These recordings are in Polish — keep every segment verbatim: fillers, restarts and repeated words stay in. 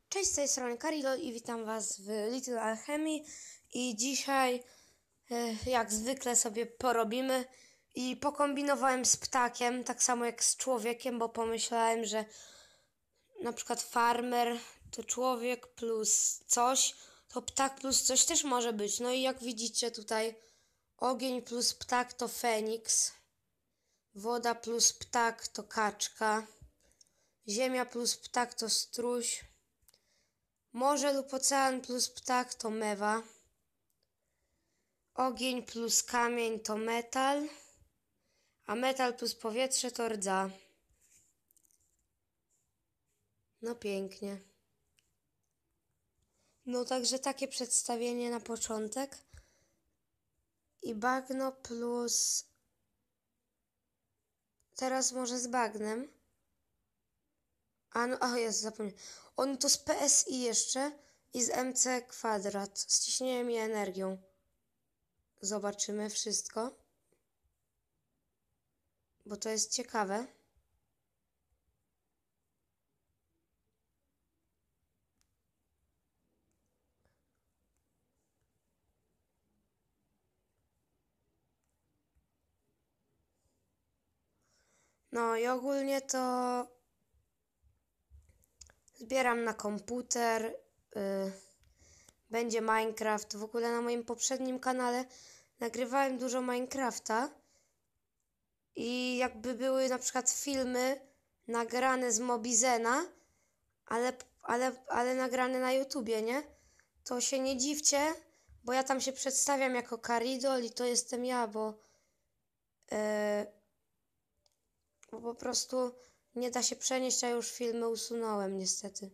Cześć, z tej strony Karilo i witam Was w Little Alchemy i dzisiaj e, jak zwykle sobie porobimy i pokombinowałem z ptakiem, tak samo jak z człowiekiem, bo pomyślałem, że na przykład farmer to człowiek plus coś, to ptak plus coś też może być. No i jak widzicie tutaj ogień plus ptak to Feniks, woda plus ptak to kaczka, ziemia plus ptak to struś, morze lub ocean plus ptak to mewa. Ogień plus kamień to metal. A metal plus powietrze to rdza. No pięknie. No także takie przedstawienie na początek. I bagno plus... Teraz może z bagnem. A no, ach jest, zapomniałem. On to z P S I jeszcze i z M C kwadrat. Z ciśnieniem i energią. Zobaczymy wszystko. Bo to jest ciekawe. No i ogólnie to zbieram na komputer. Yy, będzie Minecraft. W ogóle na moim poprzednim kanale nagrywałem dużo Minecrafta. I jakby były na przykład filmy nagrane z Mobizena, ale, ale, ale nagrane na YouTubie, nie? To się nie dziwcie, bo ja tam się przedstawiam jako Karidol i to jestem ja, bo, yy, bo po prostu nie da się przenieść, a już filmy usunąłem niestety.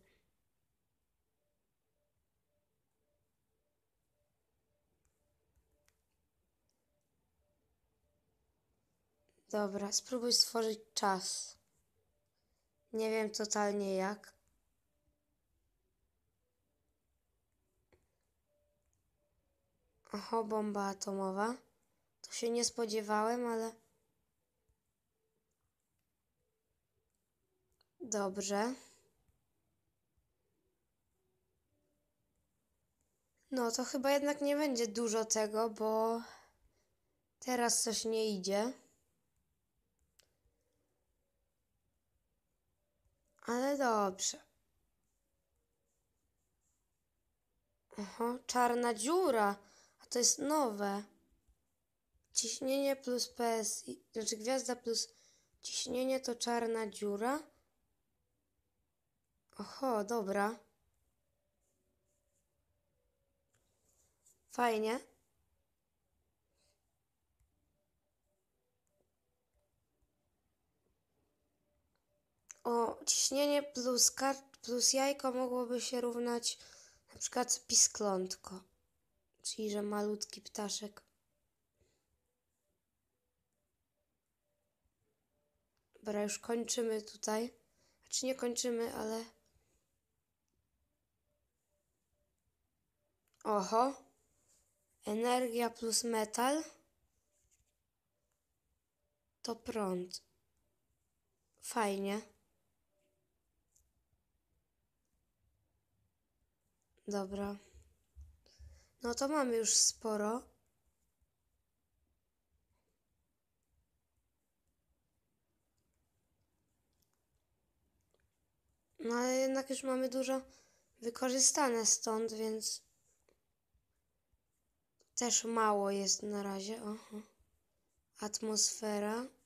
Dobra, spróbuj stworzyć czas. Nie wiem totalnie jak. Oho, bomba atomowa. To się nie spodziewałem, ale... Dobrze. No to chyba jednak nie będzie dużo tego, bo teraz coś nie idzie. Ale dobrze. Oho, czarna dziura. A to jest nowe. Ciśnienie plus P S I. Znaczy gwiazda plus ciśnienie to czarna dziura. Oho, dobra. Fajnie. O, ciśnienie plus kart plus jajko mogłoby się równać na przykład pisklątko. Czyli, że malutki ptaszek. Dobra, już kończymy tutaj. Znaczy nie kończymy, ale... Oho. Energia plus metal to prąd. Fajnie. Dobra. No to mamy już sporo. No ale jednak już mamy dużo wykorzystane stąd, więc też mało jest na razie. Oho. Atmosfera.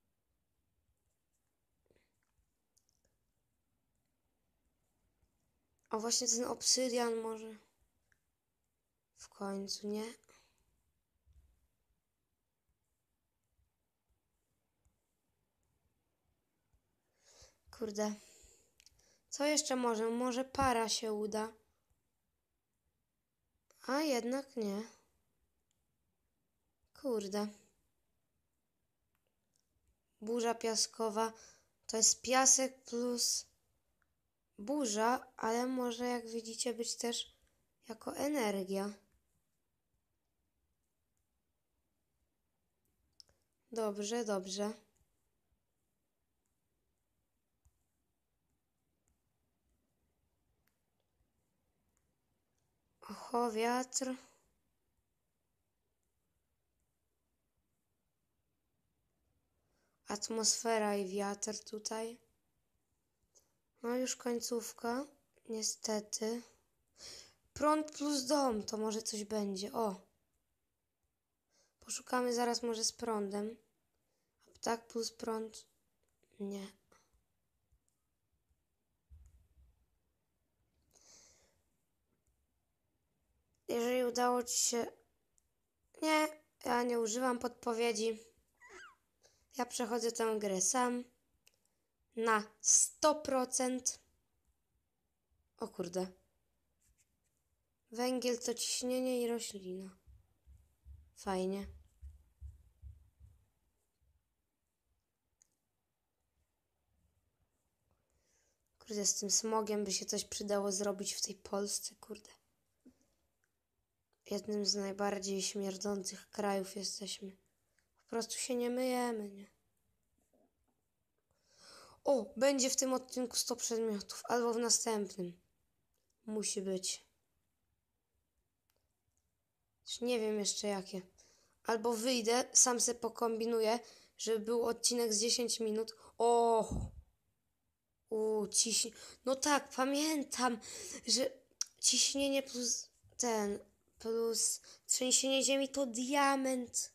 O, właśnie ten obsydian może w końcu, nie? Kurde. Co jeszcze może? Może para się uda. A jednak nie. Kurde. Burza piaskowa to jest piasek plus burza, ale może jak widzicie być też jako energia. Dobrze, dobrze. Oho, wiatr. Atmosfera i wiatr tutaj. No już końcówka. Niestety. Prąd plus dom. To może coś będzie. O. Poszukamy zaraz może z prądem. A ptak plus prąd. Nie. Jeżeli udało ci się... Nie, ja nie używam podpowiedzi. Ja przechodzę tę grę sam. Na sto procent. O kurde. Węgiel to ciśnienie i roślina. Fajnie. Kurde, z tym smogiem by się coś przydało zrobić w tej Polsce, kurde. Jednym z najbardziej śmierdzących krajów jesteśmy. Po prostu się nie myjemy, nie? O, będzie w tym odcinku sto przedmiotów, albo w następnym. Musi być. Nie wiem jeszcze jakie. Albo wyjdę, sam se pokombinuję, żeby był odcinek z dziesięć minut. O! U, ciśnienie. No tak, pamiętam, że ciśnienie plus ten, plus trzęsienie ziemi to diament.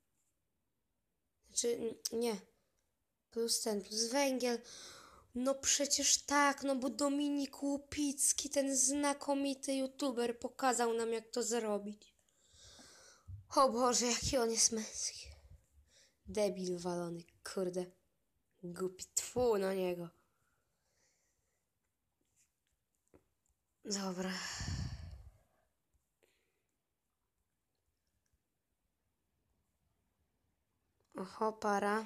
Znaczy, nie. Plus ten, plus węgiel. No przecież tak, no bo Dominik Łupicki, ten znakomity youtuber, pokazał nam, jak to zrobić. O Boże, jaki on jest męski. Debil walony, kurde. Głupi, tfu na niego. Dobra. Oho, para.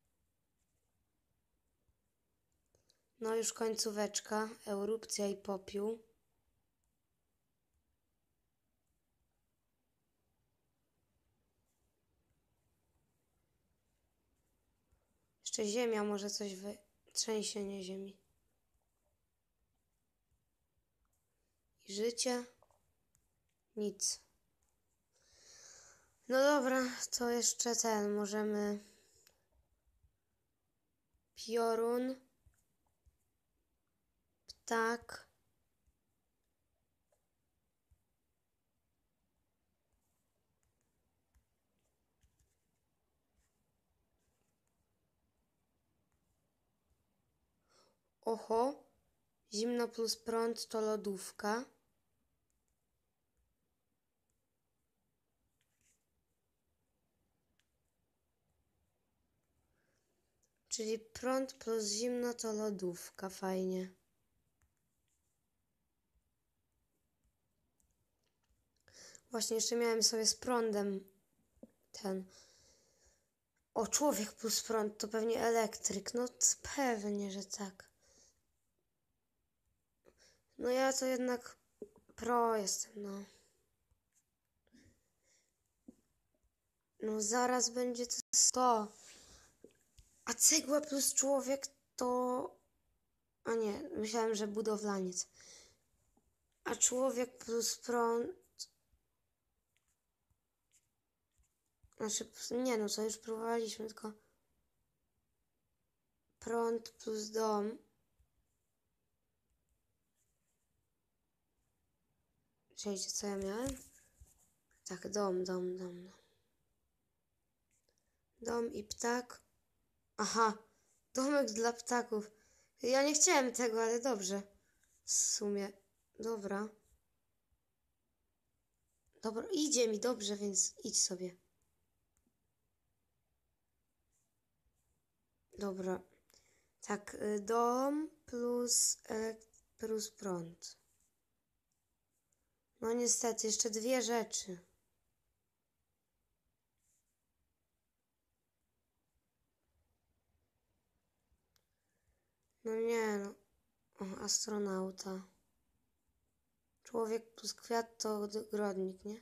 No już końcóweczka. Erupcja i popiół. Jeszcze ziemia, może coś wy... Trzęsienie ziemi. I życie? Nic. No dobra, to jeszcze ten, możemy... Piorun. Ptak. Oho. Zimno plus prąd to lodówka. Czyli prąd plus zimno to lodówka. Fajnie. Właśnie jeszcze miałem sobie z prądem ten... O, człowiek plus prąd to pewnie elektryk. No pewnie, że tak. No ja to jednak pro jestem, no. No zaraz będzie to sto. A cegła plus człowiek to... A nie, myślałem, że budowlaniec. A człowiek plus prąd... Znaczy, nie no, co już próbowaliśmy, tylko... Prąd plus dom. Czekajcie, co ja miałem? Tak, dom, dom, dom, dom. Dom i ptak. Aha, domek dla ptaków. Ja nie chciałem tego, ale dobrze. W sumie, dobra. Dobra, idzie mi dobrze, więc idź sobie. Dobra. Tak, y, dom plus, plus prąd. No niestety, jeszcze dwie rzeczy. No nie no. O, astronauta. Człowiek plus kwiat to ogrodnik, nie?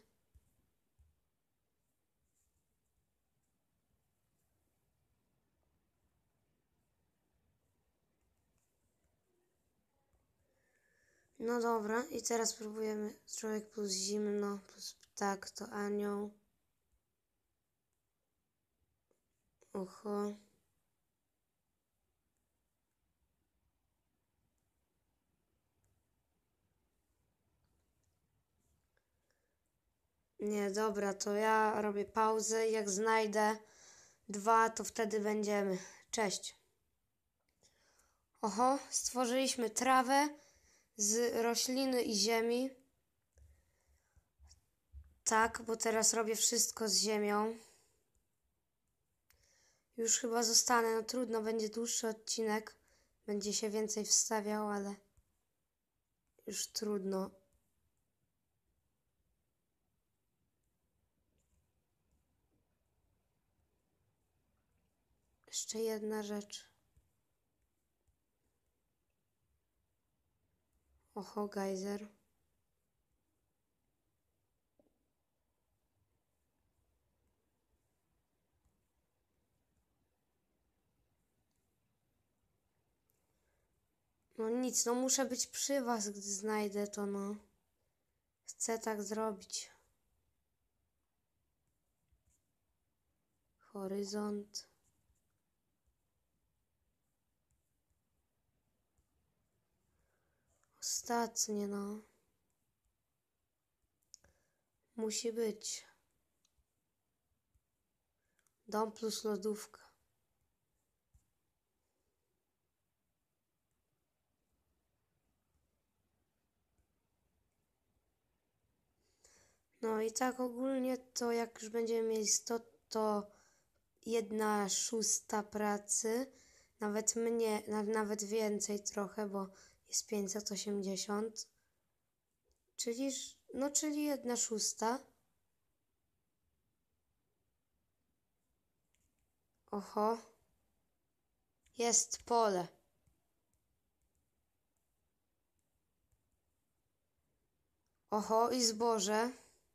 No dobra, i teraz próbujemy człowiek plus zimno, plus ptak to anioł. Oho. Nie, dobra, to ja robię pauzę i jak znajdę dwa, to wtedy będziemy. Cześć. Oho, stworzyliśmy trawę z rośliny i ziemi. Tak, bo teraz robię wszystko z ziemią. Już chyba zostanę, no trudno, będzie dłuższy odcinek. Będzie się więcej wstawiał, ale już trudno. Jeszcze jedna rzecz. Oho, gejzer. No nic, no muszę być przy was, gdy znajdę to, no. Chcę tak zrobić. Horyzont. Ostatnie, no. Musi być. Dom plus lodówka. No i tak ogólnie to jak już będziemy mieli sto, to jedna szósta pracy. Nawet mnie, nawet więcej trochę, bo jest pięćset osiemdziesiąt. Czyli, no czyli jedna szósta. Oho. Jest pole. Oho, i zboże.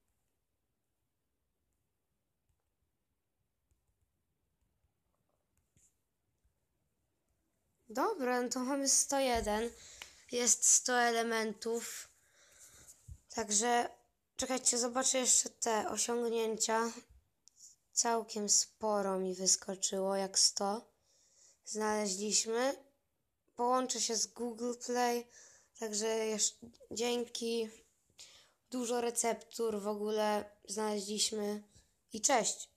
Dobra, no to mamy sto jeden. Jest sto elementów. Także czekajcie, zobaczę jeszcze te osiągnięcia. Całkiem sporo mi wyskoczyło, jak sto. Znaleźliśmy. Połączę się z Google Play. Także jeszcze dzięki. Dużo receptur w ogóle znaleźliśmy. I cześć!